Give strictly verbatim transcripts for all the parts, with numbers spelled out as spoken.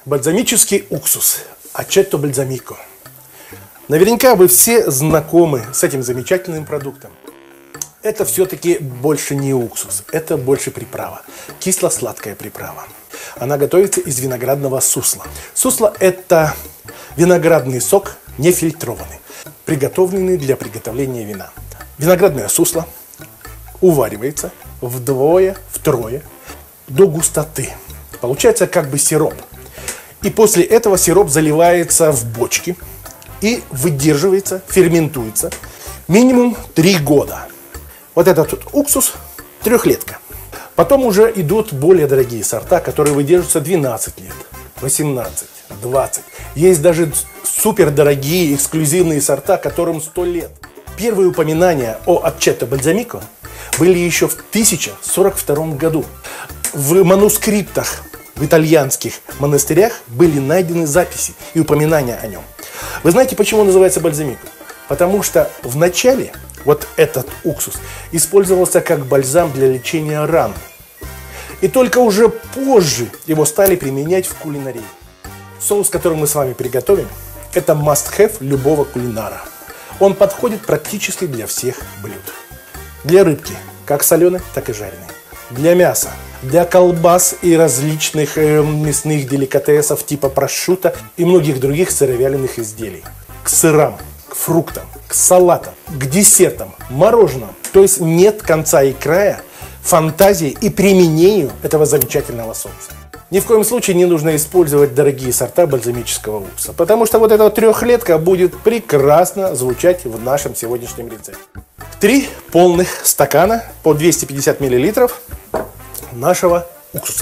Бальзамический уксус Ачетто Бальзамико. Наверняка вы все знакомы с этим замечательным продуктом. Это все-таки больше не уксус, это больше приправа. Кисло-сладкая приправа. Она готовится из виноградного сусла. Сусло – это виноградный сок, не фильтрованный, приготовленный для приготовления вина. Виноградное сусло уваривается вдвое, втрое до густоты. Получается как бы сироп. И после этого сироп заливается в бочки и выдерживается, ферментуется минимум три года. Вот этот вот уксус трехлетка. Потом уже идут более дорогие сорта, которые выдерживаются двенадцать лет, восемнадцать, двадцать. Есть даже супердорогие эксклюзивные сорта, которым сто лет. Первые упоминания о Ачетто Бальзамико были еще в тысяча сорок втором году. В манускриптах в итальянских монастырях были найдены записи и упоминания о нем. Вы знаете, почему он называется бальзамико? Потому что в начале вот этот уксус использовался как бальзам для лечения ран. И только уже позже его стали применять в кулинарии. Соус, который мы с вами приготовим, это must-have любого кулинара. Он подходит практически для всех блюд. Для рыбки, как соленой, так и жареной. Для мяса, для колбас и различных э, мясных деликатесов типа прошутто и многих других сыровяленых изделий. К сырам, к фруктам, к салатам, к десертам, мороженым. То есть нет конца и края фантазии и применению этого замечательного соуса. Ни в коем случае не нужно использовать дорогие сорта бальзамического уксуса, потому что вот эта вот трехлетка будет прекрасно звучать в нашем сегодняшнем рецепте. Три полных стакана по двести пятьдесят миллилитров нашего уксуса.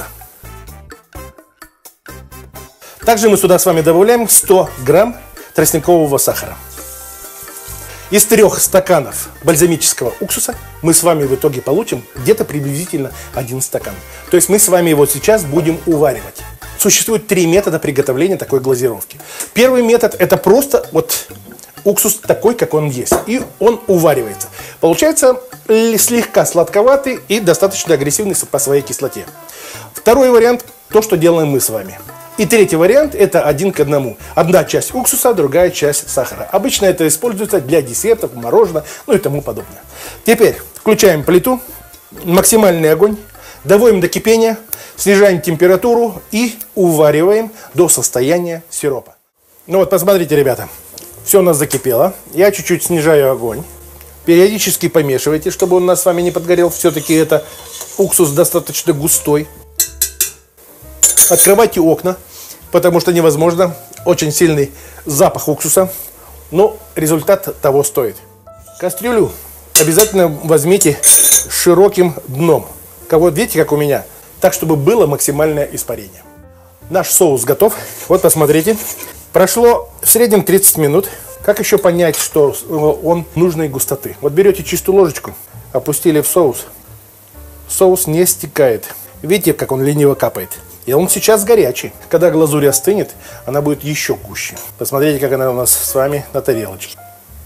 Также мы сюда с вами добавляем сто грамм тростникового сахара. Из трех стаканов бальзамического уксуса мы с вами в итоге получим где-то приблизительно один стакан. То есть мы с вами его сейчас будем уваривать. Существует три метода приготовления такой глазировки. Первый метод – это просто вот уксус такой, как он есть. И он уваривается. Получается слегка сладковатый и достаточно агрессивный по своей кислоте. Второй вариант – то, что делаем мы с вами. И третий вариант – это один к одному. Одна часть уксуса, другая часть сахара. Обычно это используется для десертов, мороженого, ну и тому подобное. Теперь включаем плиту, максимальный огонь, доводим до кипения, снижаем температуру и увариваем до состояния сиропа. Ну вот, посмотрите, ребята, все у нас закипело. Я чуть-чуть снижаю огонь. Периодически помешивайте, чтобы он у нас с вами не подгорел. Все-таки это уксус достаточно густой. Открывайте окна, потому что невозможно. Очень сильный запах уксуса, но результат того стоит. Кастрюлю обязательно возьмите широким дном. Вот видите, как у меня? Так, чтобы было максимальное испарение. Наш соус готов. Вот посмотрите. Прошло в среднем тридцать минут. Как еще понять, что он нужной густоты? Вот берете чистую ложечку, опустили в соус. Соус не стекает. Видите, как он лениво капает? И он сейчас горячий. Когда глазурь остынет, она будет еще гуще. Посмотрите, как она у нас с вами на тарелочке.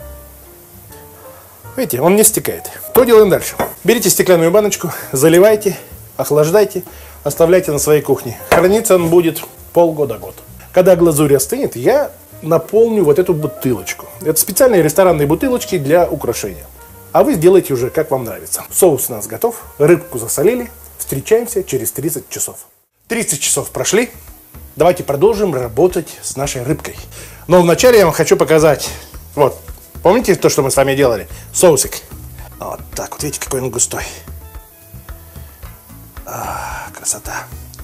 Видите, он не стекает. Что делаем дальше? Берите стеклянную баночку, заливайте, охлаждайте, оставляйте на своей кухне. Храниться он будет полгода-год. Когда глазурь остынет, я наполню вот эту бутылочку. Это специальные ресторанные бутылочки для украшения. А вы сделайте уже, как вам нравится. Соус у нас готов, рыбку засолили. Встречаемся через тридцать часов. тридцать часов прошли. Давайте продолжим работать с нашей рыбкой. Но вначале я вам хочу показать. Вот, помните то, что мы с вами делали? Соусик. Вот так вот, видите, какой он густой. А, красота.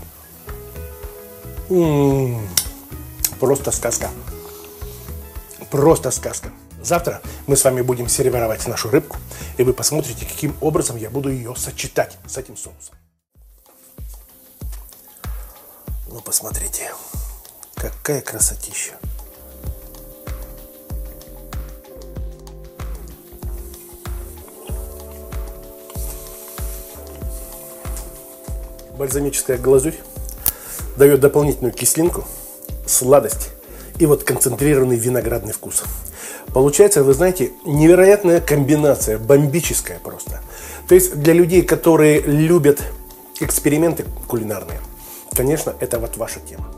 М-м-м, просто сказка. Просто сказка. Завтра мы с вами будем сервировать нашу рыбку, и вы посмотрите, каким образом я буду ее сочетать с этим соусом. Ну, посмотрите, какая красотища. Бальзамическая глазурь дает дополнительную кислинку, сладость и вот концентрированный виноградный вкус. Получается, вы знаете, невероятная комбинация, бомбическая просто. То есть для людей, которые любят эксперименты кулинарные, конечно, это вот ваша тема.